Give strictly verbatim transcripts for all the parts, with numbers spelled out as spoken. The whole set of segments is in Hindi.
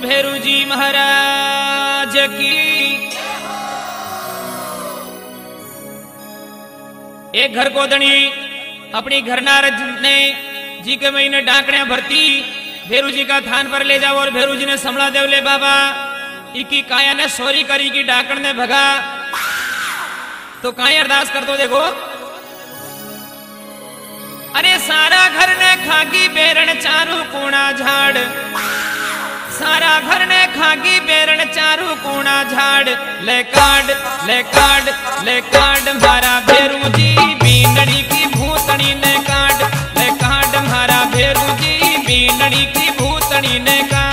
भैरू जी महाराज की। एक घर को धनी अपनी घरनार ने जी के महीने डाकड़िया भरती भैरू जी का थान पर ले जाओ और भैरू जी ने समला देव ले बाबा इकी काया ने सोरी करी की डाकण ने भगा तो काया अरदास कर दो देखो। अरे सारा घर ने खागी बेरण चारू कोणा झाड़, सारा घर ने खागी बेरण चारू कोणा झाड़, ले काट ले काट ले काट मारा भैरू जी बीनड़ी की भूतनी ने काट, ले काट मारा भैरू जी बीनड़ी की भूतनी ने काट।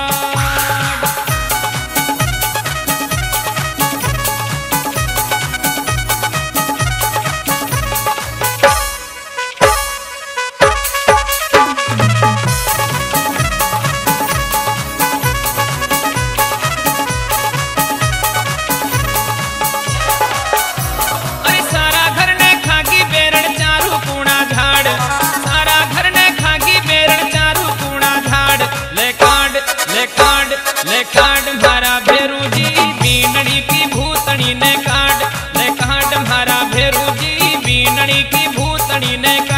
ले काट मारा भैरू जी बीनड़ी की भूतनी ने काट, ले काट मारा भैरू जी बीनड़ी की भूतनी ने काट।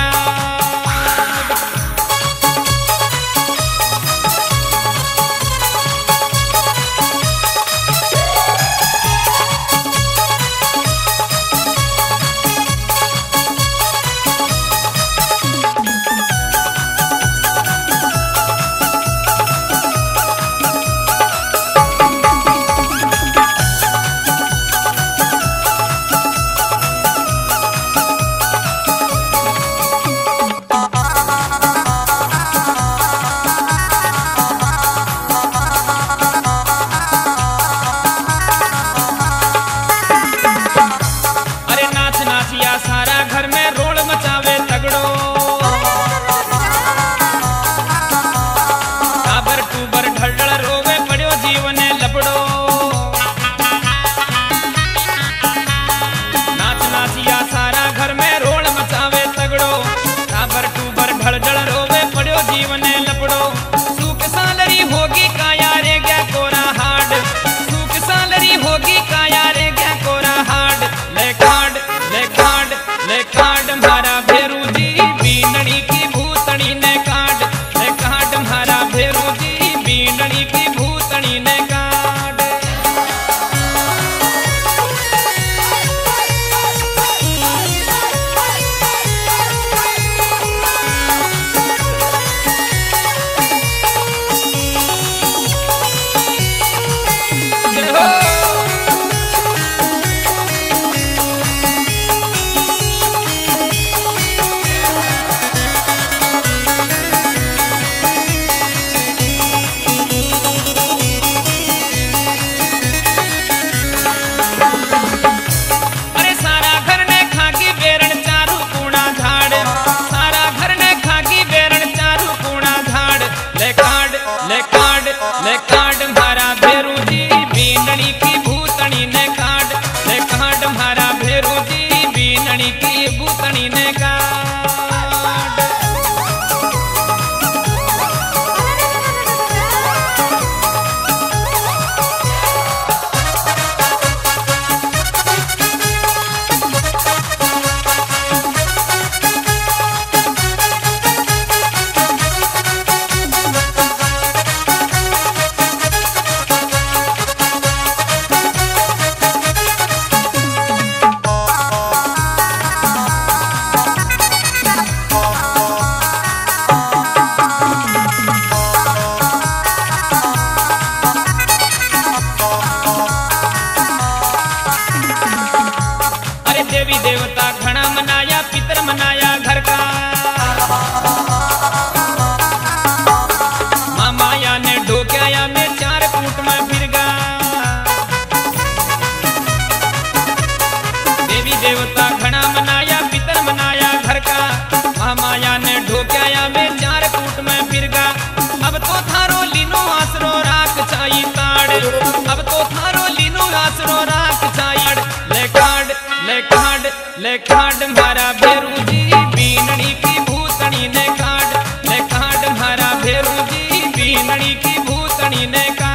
देवता घना मनाया पितर मनाया घर का, महामाया ने ढोक्याया में चार कूट में फिर गा। अब तो थारो लीनो आसरो राख छाई ताड़, अब तो थारो लीनो आसरो राख छाई। ले काट ले काट ले काट मारा भैरू जी बीनड़ी की भूतनी ने काट, ले काट मारा भैरू जी बीनड़ी की भूतनी ने काट।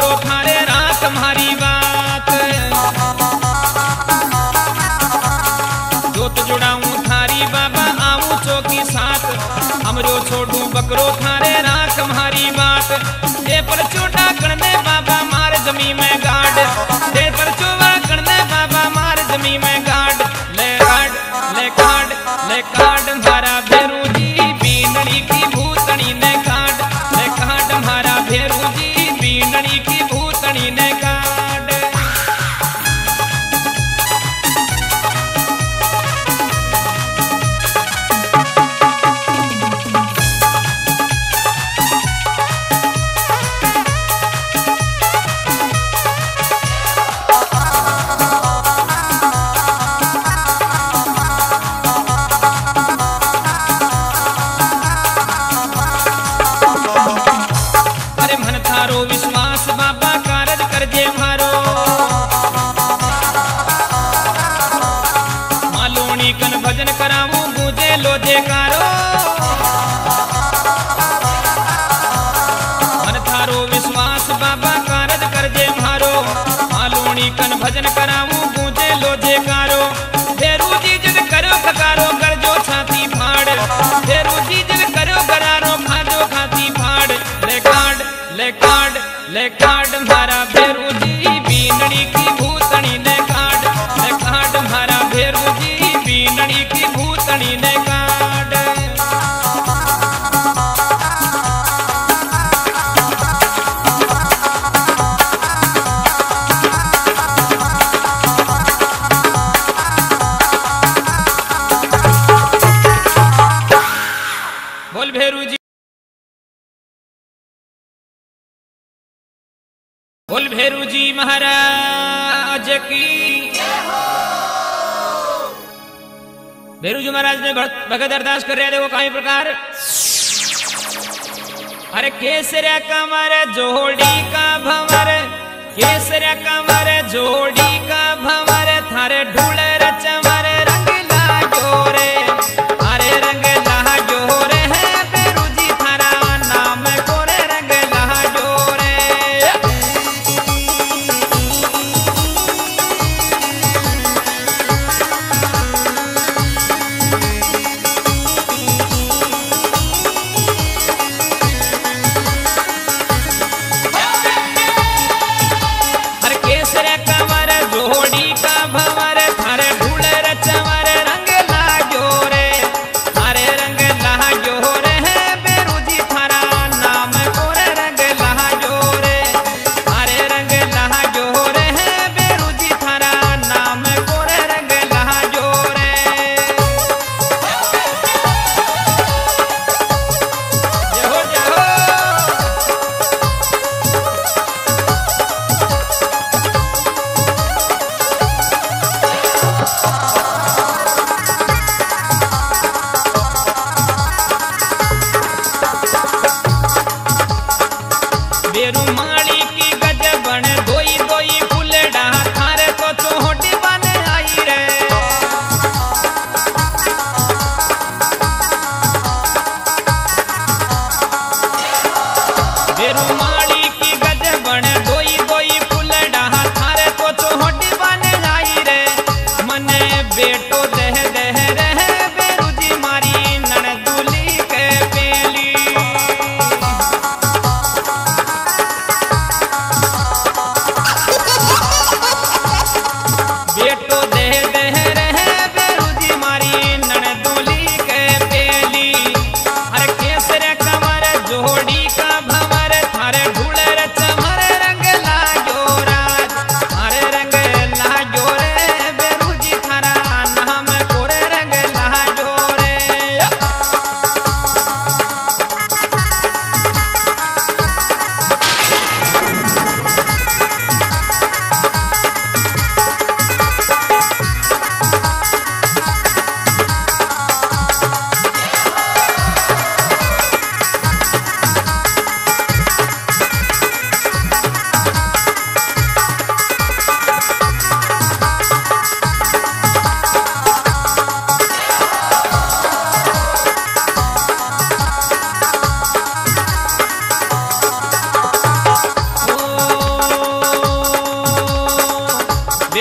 बकरो थारे राख मारी बात। जोत जुड़ाऊं थारी बाबा आऊं चौकी साथ, हमरो छोड़ू बकरो थारे राख मारी बात। दे पर चोटा करने बाबा मार जमी में गाड़, दे पर चोवा करने बाबा मार जमी में गाड़। ले काट ले काट ले काट मारा भेरू जी बीनड़ी की भूतनी ने काट, ले काट मारा भेरू जी बीनड़ी की भूतनी ने काट। विश्वास बाबा कारज कर जे मारो, मालोनी कन भजन कराऊं गूंजे लोजे कारो। मन थारो विश्वास बाबा कारज कर जे मारो, मालोनी कन भजन कराऊं गूंजे लोजे कारो। फेरू जी जग करो खकारो कर जो छाती फाड़, फेरू जी जग करो करारो खाजो खाती फाड़। ले काट ले काट ले काट मारा भेरू जी बीनड़ी की भूतनी ने काट, ले काट मारा भेरू जी बीनड़ी की भूतनी ने काट। बोल भेरू जी, बोल भेरू जी महाराज की। भेरू जी महाराज ने भगत अरदास कर रहे थे वो कई प्रकार। अरे केसरिया कमर जोड़ी का भंवर, केसरिया कमर जोड़ी का भंवर, थारे ढूले रचमर रंग लागो रे, अरे रंग लागो रे है भेरू जी थारा नाम कोरे रंग लागो रे।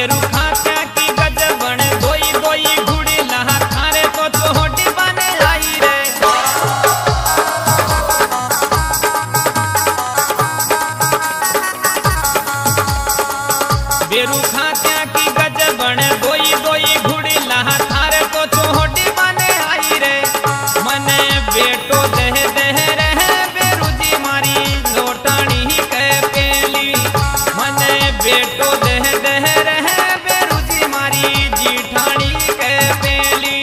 बेरू खात्या की गज बने दोई दोई घुड़ी लहा थारे को चोटी बने आई रे बेरू खात्या की गज बने दोई दोई घुड़ी लहा थारे को चोटी बने आई रे मने बेटो देह देह रहे बेरू जी मारी लोटानी के पेली मने बेटो देह देह रहे बेरू जी मारी जीठानी के पेली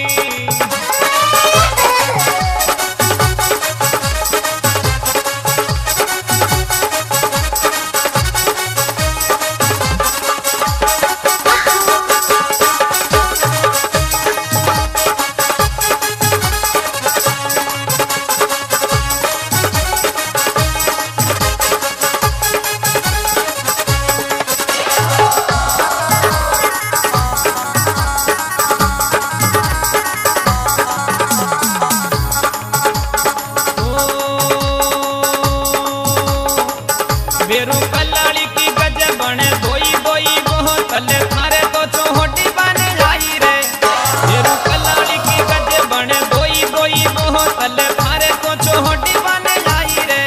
बेरू कलाड़ी की गज बने दोई दोई वो तले थारे तो चोटी बने आई रे बेरू कलाड़ी की गज बने दोई दोई वो तले थारे तो चोटी बने आई रे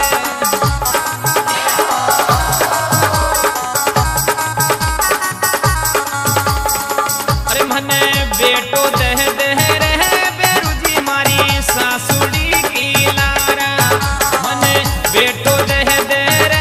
अरे मने बेटो देह देह रहे बेरू जी मारी सासुड़ी की लारा मने बेटो देह देह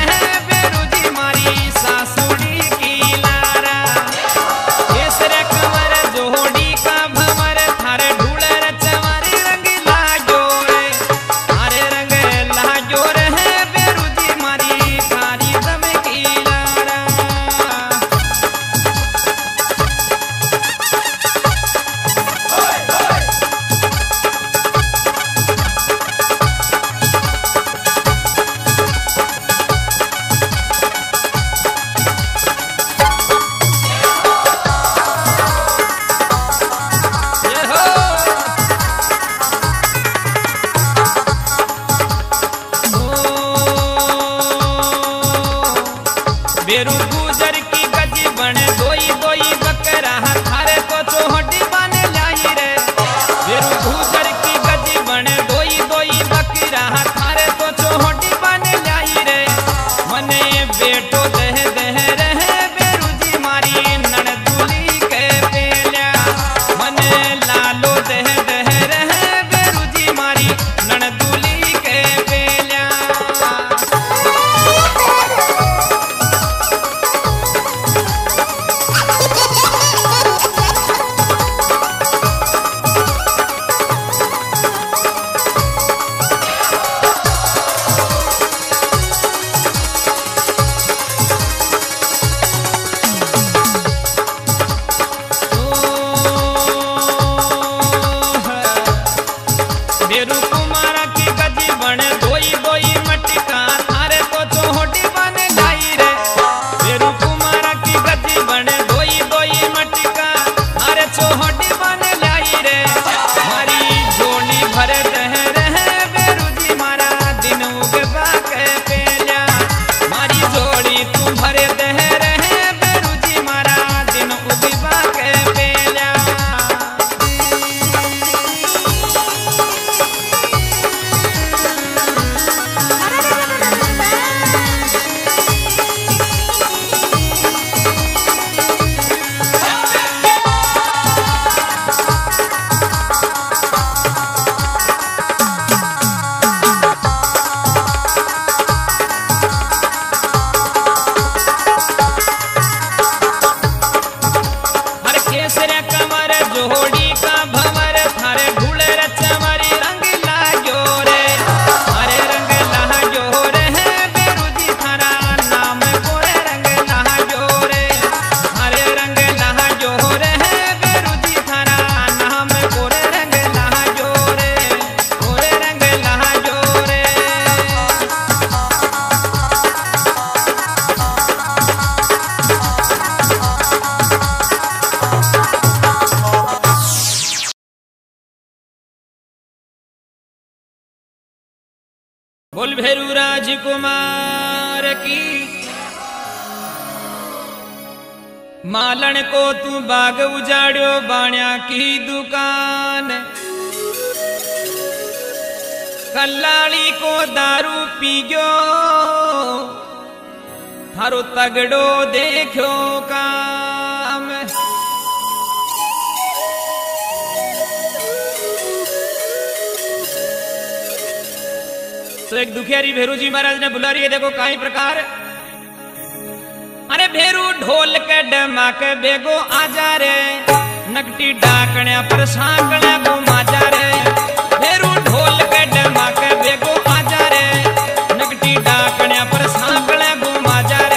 बेरू गुजर की गजी बने दोई दोई बकरा थारे को चोटी बने लाई रे बेरू गुजर की गजी बने दोई दोई बकरा थारे को चोटी बने लाई रे मने बेटो देह देह रहे बेरू जी मारी ननदुली के पेल्या मने लालो देह देह रहे बेरू जी मारी ननदुली के पेल्या बेरू कुमारा की गजी बने दोई दोई मटका थारे को चोटी बने लाई रे बेरू कुमारा की गजी बने दोई दोई मटका थारे चोटी बने लाई रे मारी झोली भरे दह रहे बेरू जी मारा दिन उगवा के पेल्या मारी झोली तू भरे दह रहे बेरू जी मारा दिन उगवा के पेल्या बोल भेरू राजकुमार की मालन को तू बाग उजाड़ो बाण्या की दुकान, कल्लाड़ी को दारू पी गयो थारो तगड़ो देखो काम। तो एक दुखियारी भेरू जी महाराज ने बुला रही है, देखो काई प्रकार। अरे भेरू ढोल के डमाक बेगो आजा रे, नकटी डाकण्या पर सांकण्या को माजा रे। भेरू ढोल के डमाक बेगो आजा रे, नकटी डाकण्या पर सांकण्या को माजा रे।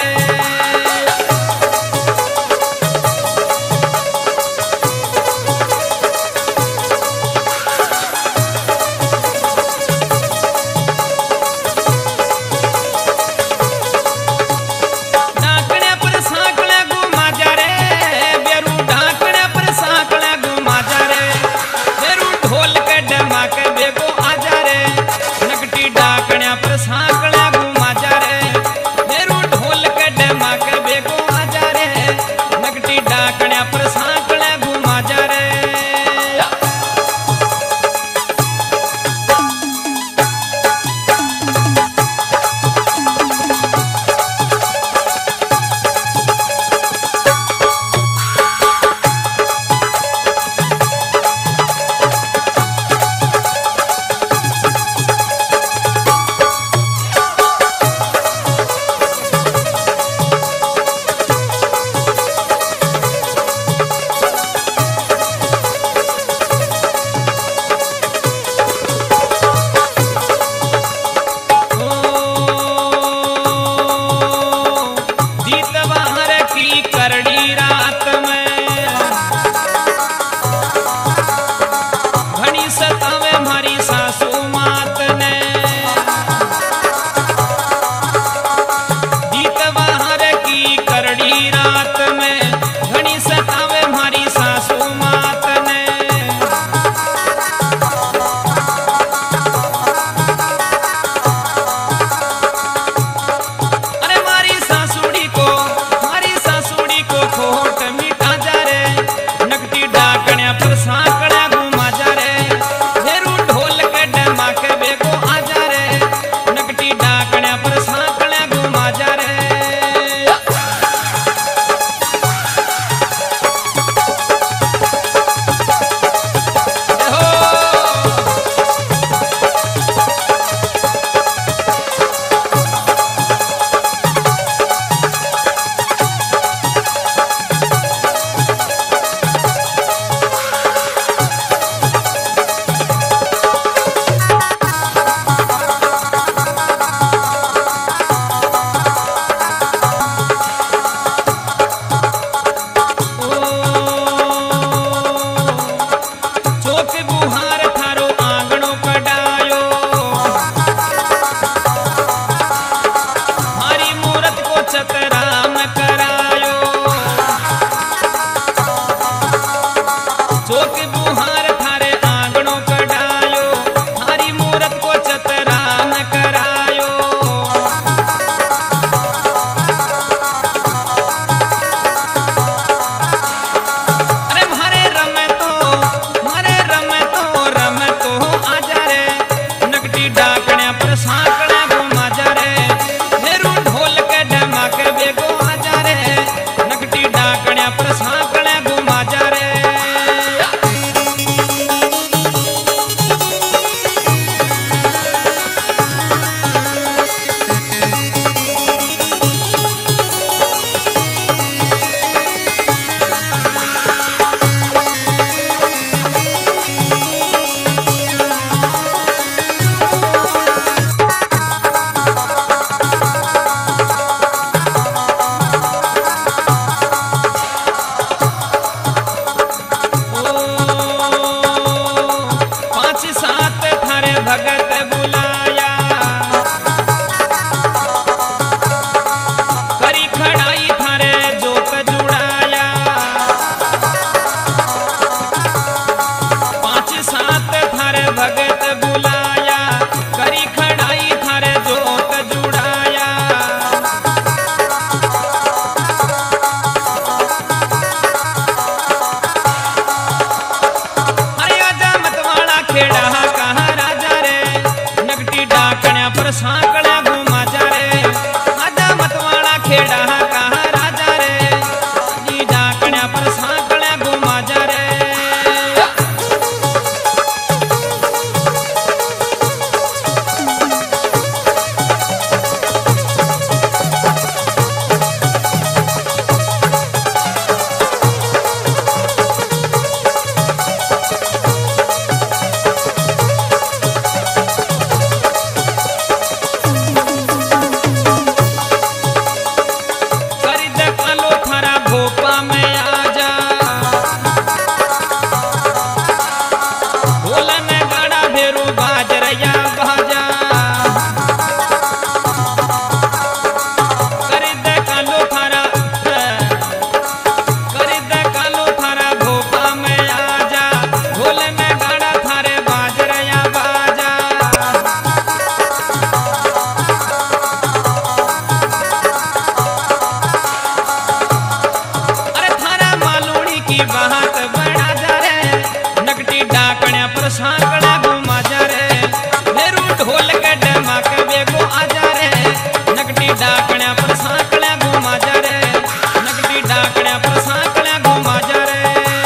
की बात बड़ा जा रे नकटी डाकण्या पर सांकड़ा घुमा जा रे भेरू ढोल के डमाक बेगो आ जा रे नकटी डाकण्या पर सांकड़ा घुमा जा रे नकटी डाकण्या पर सांकड़ा घुमा जा रे।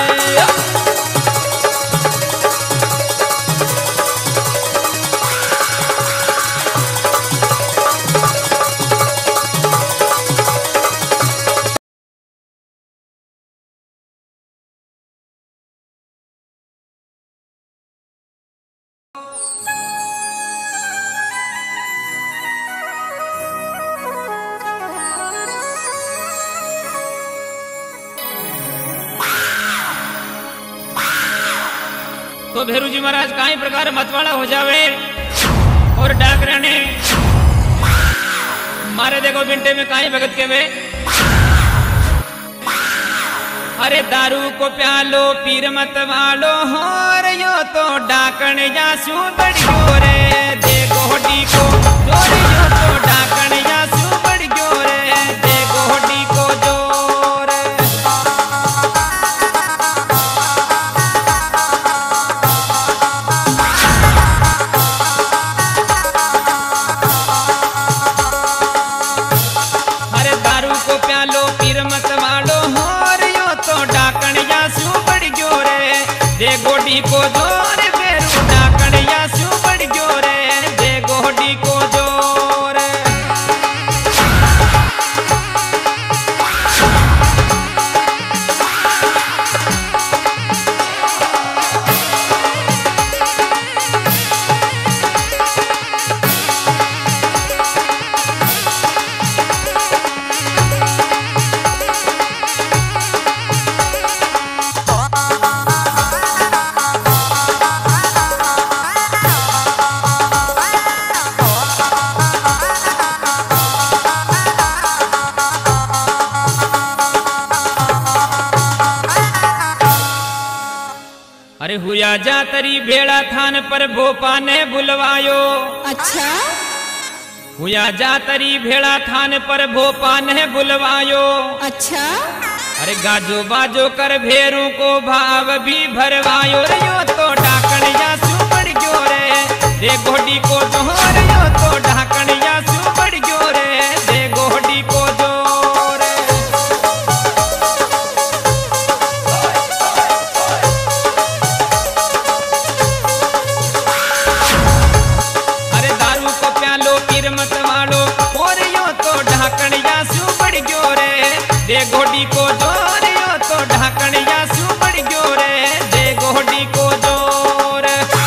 तो भेरू जी महाराज काई प्रकार मतवाला हो जावे और डाकरा ने मारे देखो बिंटे में काई भगत के वे अरे दारू को प्यालो पीर मत वालो हो यो तो डाकण जासू बड़ियो रे देखो डी को जोरियो तो डाकण जासू बड़ियो रे देखो डी को जोर। अरे दारू को प्यालो पीर मत वालो हो यो तो डाकण जासू बड़ियो रे देखो डी को जोर बेरू डाकण जासू बड़ियो रे देखो डी को जोर। अरे हुआ जातरी भेड़ा थान पर भोपा ने बुलवायो। अच्छा हुआ जातरी भेड़ा थान पर भोपा ने बुलवायो। अच्छा अरे गाजो बाजो कर भेरू को भाव भी भरवायो रे यो तो डाकण जासू बड़ियो रे दे घोड़ी को जोर यो तो डाकण जासू बड़ियो रे दे घोड़ी को जोर। दे घोड़ी को जोर यो तो ढाकण जासू बड़ियो रे दे घोड़ी को जोर।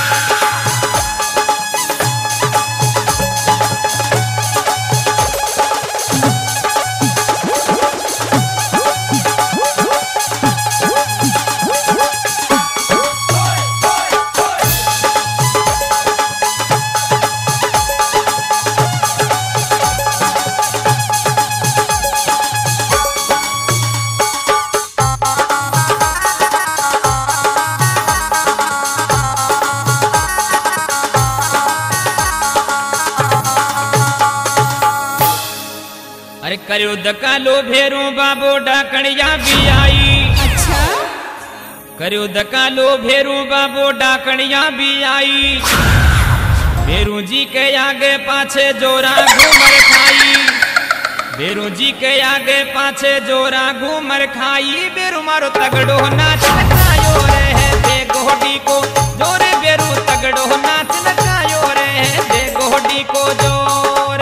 अरे करो दकालो भेरू बाबो डाकणिया भी आई। अच्छा करो दकालो भेरू बाबो डाकणिया भी आई। भेरू जी के आगे पाछे जोरा घूमर खाई भेरू जी के आगे पाछे जोरा घूमर खाई बेरू मारो तगड़ो नाच नचायो रे दे घोड़ी को जोरे बेरू तगड़ो नाच नचायो रे दे घोड़ी को जोर।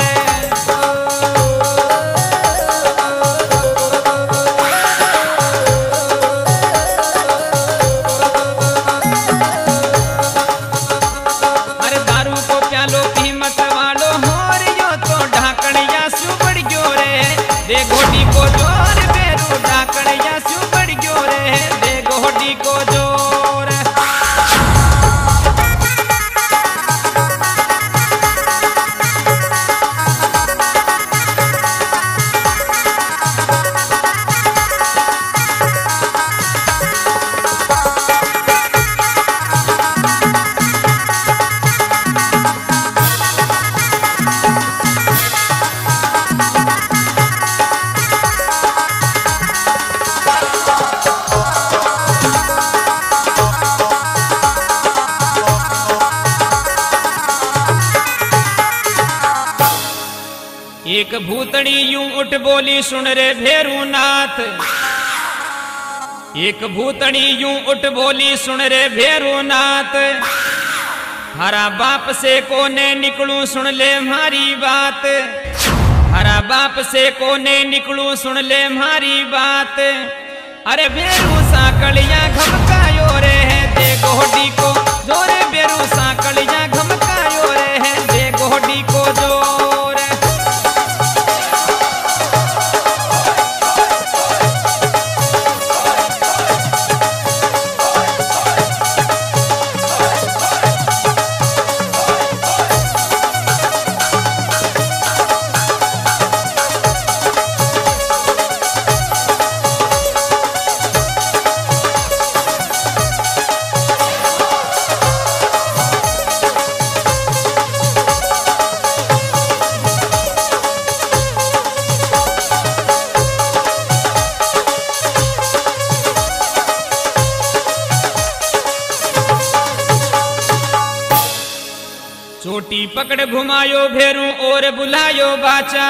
दे घोड़ी को जोर बेरू डाकण जासू बड़ियो रे दे घोड़ी को जोर। एक भूतड़ी यूं उठ बोली सुन रे भेरूनाथ, एक भूतड़ी यूं उठ बोली सुन रे भेरूनाथ, हरा बाप से कोने निकलूं सुन ले मारी बात, हरा बाप से कोने निकलूं सुन ले मारी बात। अरे भेरू साकलियां घमकायो रे है दे गोहडी को जोरे, भेरू साकलियां घमकायो रे है दे गोहडी को जोर। चोटी पकड़ घुमायो भेरू और बुलायो बाचा,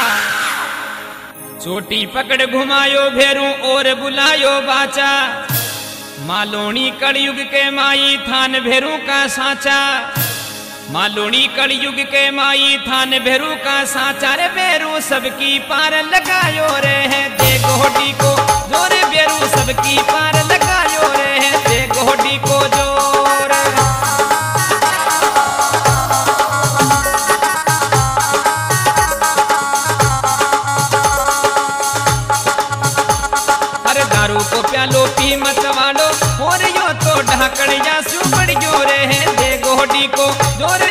चोटी पकड़ घुमायो भेरू और बुलायो बाचा, मालोनी कलयुग के माई थान भेरू का साचा, मालोनी कलयुग के माई थान भेरू का साचा। रे भेरू सबकी पार लगायो रे है दे गोहडी को जोरे, भेरू सबकी पार लगायो रे है दे गोहडी को जोर। दारू को प्यालो पी मत वालो और यो तो ढाकड़ या सुबड़ जो रे है दे गोहडी को जोरे,